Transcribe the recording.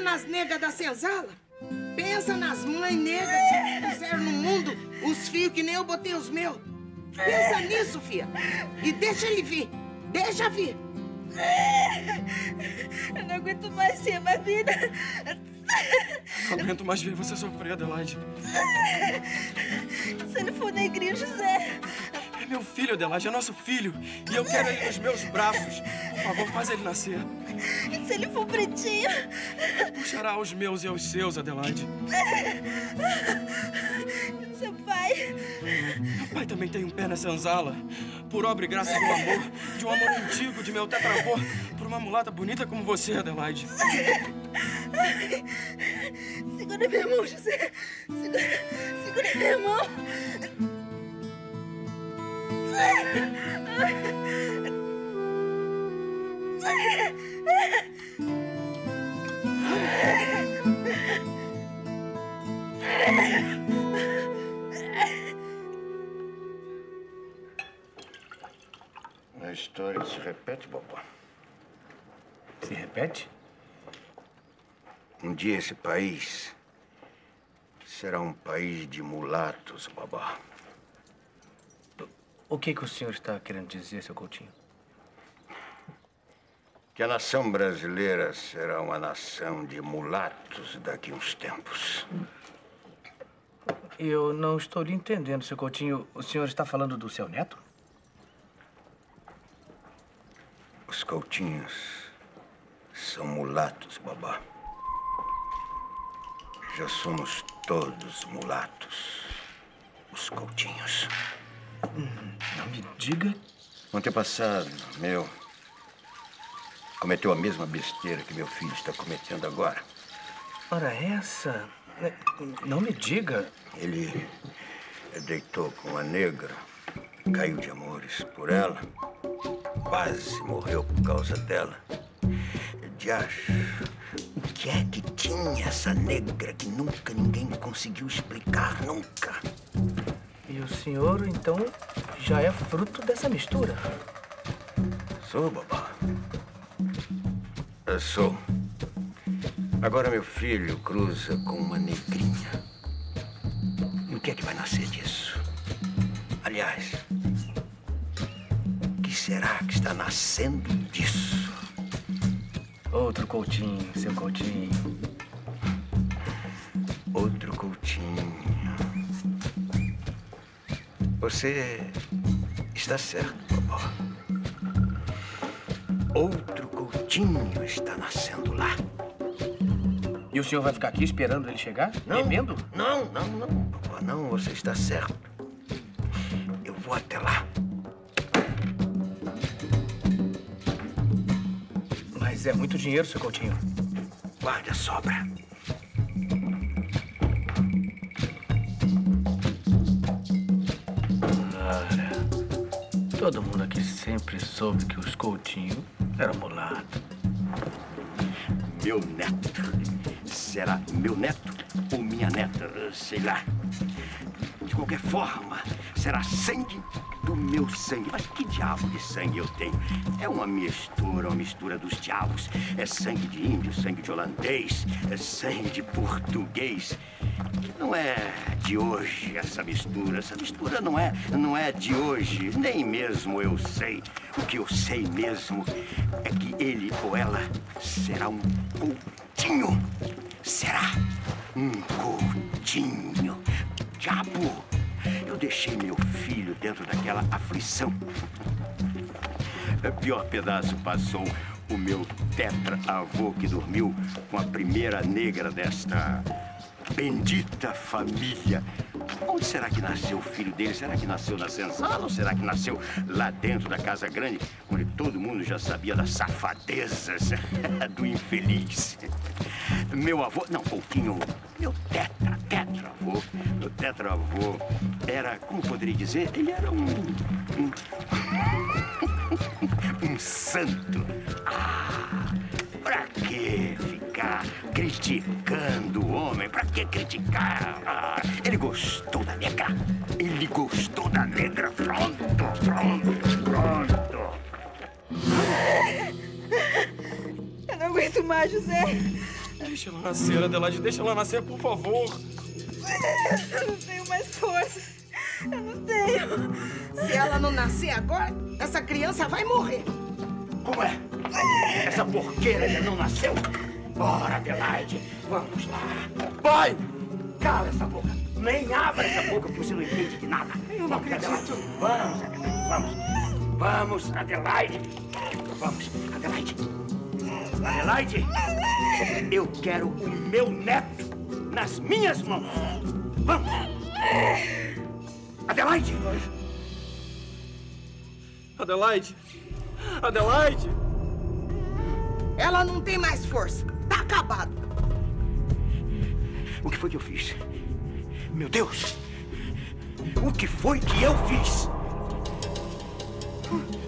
nas negas da senzala. Pensa nas mães negras que puseram no mundo os filhos que nem eu botei os meus. Pensa nisso, filha. E deixa ele vir. Deixa vir. Eu não aguento mais ser uma vida. Não aguento mais ver você sofrer, Adelaide. Se ele for negrinho, José. É meu filho, Adelaide, é nosso filho. E eu quero ele nos meus braços. Por favor, faz ele nascer. Se ele for pretinho. Puxará os meus e os seus, Adelaide. Seu pai. Meu pai também tem um pé na senzala. Por obra e graça do amor, de um amor antigo, de meu tetravô, por uma mulata bonita como você, Adelaide. Segura minha mão, José. Segura minha mão. A história se repete, Bobó. Se repete? Um dia esse país será um país de mulatos, Bobó. O que o senhor está querendo dizer, seu Coutinho? Que a nação brasileira será uma nação de mulatos daqui a uns tempos. Eu não estou lhe entendendo, seu Coutinho. O senhor está falando do seu neto? Os Coutinhos são mulatos, Babá. Já somos todos mulatos, os Coutinhos. Não me diga. Um antepassado meu cometeu a mesma besteira que meu filho está cometendo agora. Ora, essa... Não me diga. Ele deitou com uma negra, caiu de amores por ela, quase morreu por causa dela. Diacho, o que é que tinha essa negra que nunca ninguém conseguiu explicar, nunca? E o senhor, então, já é fruto dessa mistura? Sou, Babá. Eu sou. Agora meu filho cruza com uma negrinha. E o que é que vai nascer disso? Aliás, o que será que está nascendo disso? Outro Coutinho, seu Coutinho. Outro Coutinho. Você está certo, Bobó. Outro Coutinho está nascendo lá. E o senhor vai ficar aqui esperando ele chegar? Não, bebendo? Não, Bobó, não, você está certo. Eu vou até lá. Mas é muito dinheiro, seu Coutinho. Guarde a sobra. Todo mundo aqui sempre soube que os Coutinho eram mulatos. Meu neto. Será meu neto ou minha neta? Sei lá. De qualquer forma, será sangue do meu sangue. Mas que diabo de sangue eu tenho? É uma mistura dos diabos. É sangue de índio, sangue de holandês, é sangue de português. Não é de hoje essa mistura. Essa mistura não é de hoje. Nem mesmo eu sei. O que eu sei mesmo é que ele ou ela será um Coutinho. Será um Coutinho. Diabo! Eu deixei meu filho dentro daquela aflição. Pior pedaço passou o meu tetra-avô que dormiu com a primeira negra desta bendita família. Onde será que nasceu o filho dele? Será que nasceu na senzala ou será que nasceu lá dentro da casa grande, onde todo mundo já sabia das safadezas do infeliz? Meu avô, não, Coutinho, meu tetravô. Meu tetravô era, como poderia dizer, ele era um santo. Pra que ficar criticando o homem? Pra que criticar? Ele gostou da negra. Ele gostou da negra. Pronto. Eu não aguento mais, José. Deixa ela nascer, Adelaide. Deixa ela nascer, por favor. Eu não tenho mais forças. Eu não tenho. Se ela não nascer agora, essa criança vai morrer. Como é? Essa porqueira ainda não nasceu? Bora, Adelaide. Vamos lá. Pai! Cala essa boca. Nem abra essa boca que você não entende de nada. Eu não acredito. Vamos, Adelaide. Vamos. Vamos, Adelaide. Vamos, Adelaide. Adelaide, eu quero o meu neto nas minhas mãos. Vamos. Adelaide. Adelaide. Adelaide. Ela não tem mais força. Tá acabado. O que foi que eu fiz? Meu Deus! O que foi que eu fiz?